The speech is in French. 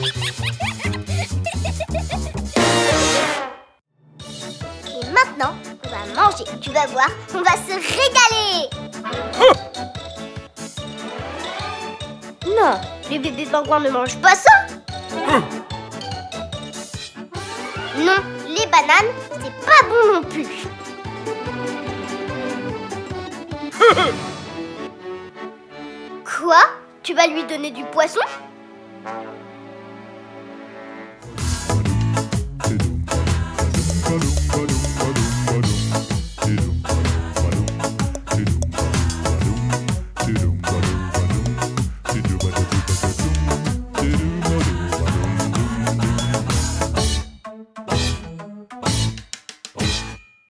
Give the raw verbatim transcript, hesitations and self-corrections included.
Et maintenant, on va manger. Tu vas voir, on va se régaler. Non, les bébés pingouins ne mangent pas ça. Non, les bananes, c'est pas bon non plus. Quoi? Tu vas lui donner du poisson?